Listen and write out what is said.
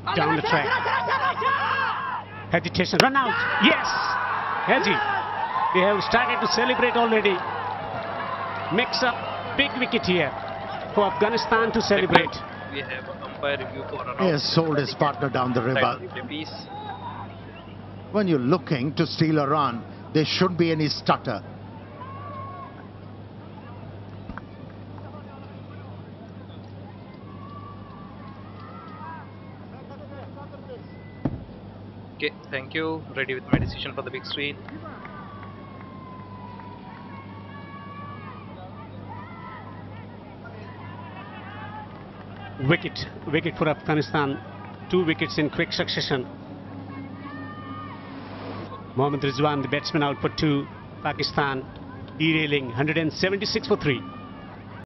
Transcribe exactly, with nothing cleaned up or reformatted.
down the track. Hesitation, run out. Yes, Haji. They have started to celebrate already. Makes a big wicket here for Afghanistan to celebrate. We have umpire review for a He has sold his partner down the river. When you're looking to steal a run, there shouldn't be any stutter. Okay, thank you. Ready with my decision for the big screen. Wicket, wicket for Afghanistan. Two wickets in quick succession. Mohammad Rizwan, the batsman, out for two. Pakistan derailing one hundred seventy-six for three.